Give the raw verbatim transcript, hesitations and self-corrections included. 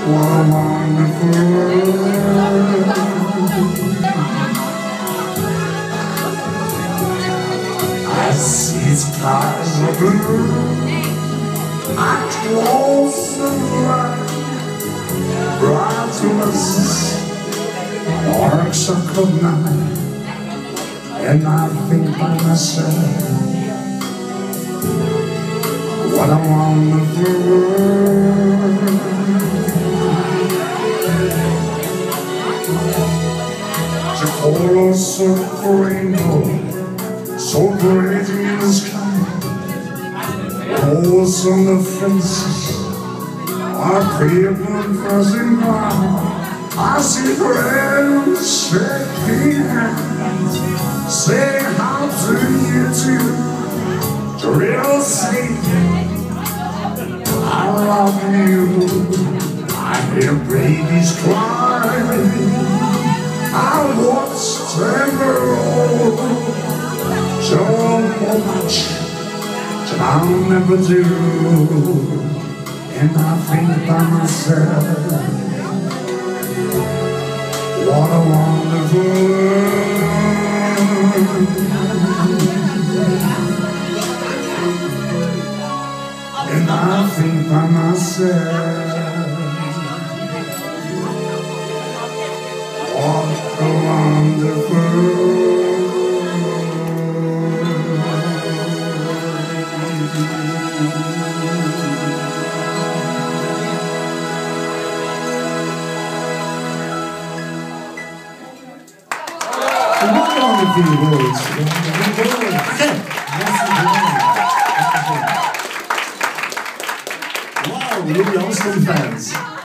What a wonderful world. I see skies of blue, I close the light, brightless, dark circle night, and I think by myself, what a wonderful world. The colors of the rainbow, so bright in the sky, colors on the fences, are people passing by. I see friends shaking hands, saying how do you do, to real say I love you. I hear babies cry, I watch them grow, so much that I'll never do. And I think by myself, what a wonderful world. And I think by myself, what a wonderful wonderful words. Wow, really awesome fans.